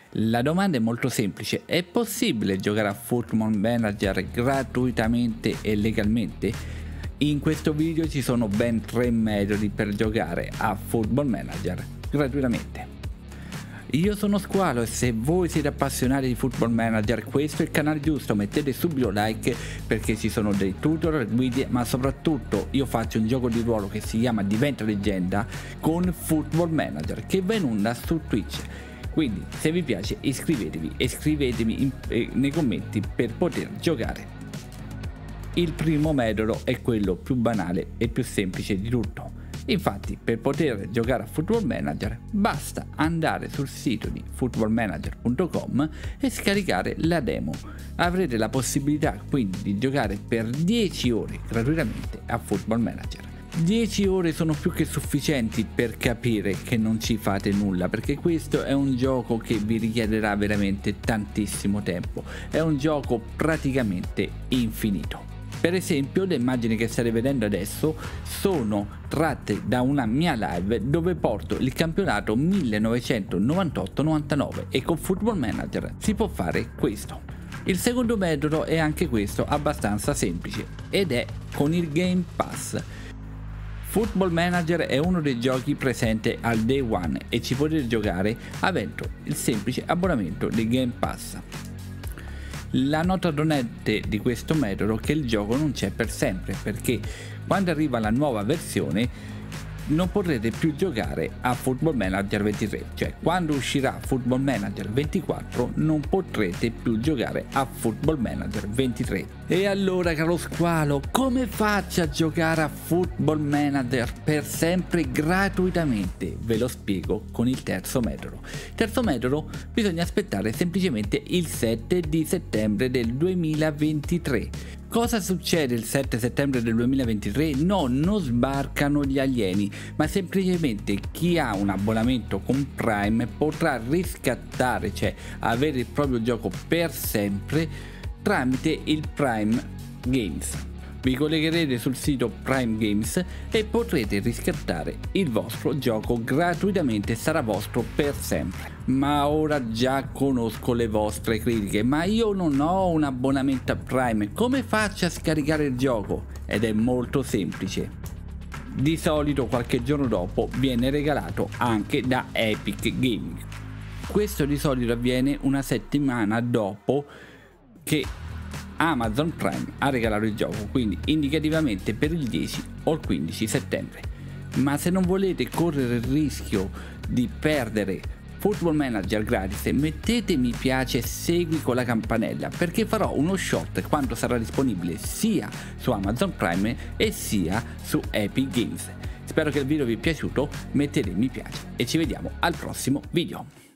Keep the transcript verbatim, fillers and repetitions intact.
La domanda è molto semplice: è possibile giocare a Football Manager gratuitamente e legalmente? In questo video ci sono ben tre metodi per giocare a Football Manager gratuitamente. Io sono Squalo e se voi siete appassionati di Football Manager questo è il canale giusto, mettete subito like perché ci sono dei tutorial, guide, ma soprattutto io faccio un gioco di ruolo che si chiama Diventa Leggenda con Football Manager che va in onda su Twitch. Quindi se vi piace iscrivetevi e scrivetemi in, eh, nei commenti per poter giocare. Il primo metodo è quello più banale e più semplice di tutto. Infatti, per poter giocare a Football Manager basta andare sul sito di football manager punto com e scaricare la demo. Avrete la possibilità quindi di giocare per dieci ore gratuitamente a Football Manager. dieci ore sono più che sufficienti per capire che non ci fate nulla, perché questo è un gioco che vi richiederà veramente tantissimo tempo. È un gioco praticamente infinito. Per esempio, le immagini che state vedendo adesso sono tratte da una mia live dove porto il campionato millenovecentonovantotto novantanove e con Football Manager si può fare questo. Il secondo metodo è anche questo abbastanza semplice ed è con il Game Pass. Football Manager è uno dei giochi presente al Day One e ci potete giocare avendo il semplice abbonamento di Game Pass. La nota dolente di questo metodo è che il gioco non c'è per sempre, perché quando arriva la nuova versione non potrete più giocare a Football Manager ventitré, cioè quando uscirà Football Manager ventiquattro non potrete più giocare a Football Manager ventitré. E allora, caro Squalo, come faccio a giocare a Football Manager per sempre gratuitamente? Ve lo spiego con il terzo metodo. Il terzo metodo: bisogna aspettare semplicemente il sette di settembre del duemilaventitré. Cosa succede il sette settembre del duemilaventitré? No, non sbarcano gli alieni, ma semplicemente chi ha un abbonamento con Prime potrà riscattare, cioè avere il proprio gioco per sempre tramite il Prime Games. Vi collegherete sul sito Prime Games e potrete riscattare il vostro gioco gratuitamente, sarà vostro per sempre. Ma ora già conosco le vostre critiche: ma io non ho un abbonamento a Prime, come faccio a scaricare il gioco? Ed è molto semplice. Di solito qualche giorno dopo viene regalato anche da Epic Gaming. Questo di solito avviene una settimana dopo che Amazon Prime ha regalato il gioco, quindi indicativamente per il dieci o il quindici settembre. Ma se non volete correre il rischio di perdere Football Manager gratis, mettete mi piace e segui con la campanella, perché farò uno short quando sarà disponibile sia su Amazon Prime e sia su Epic Games. Spero che il video vi è piaciuto, mettete mi piace e ci vediamo al prossimo video.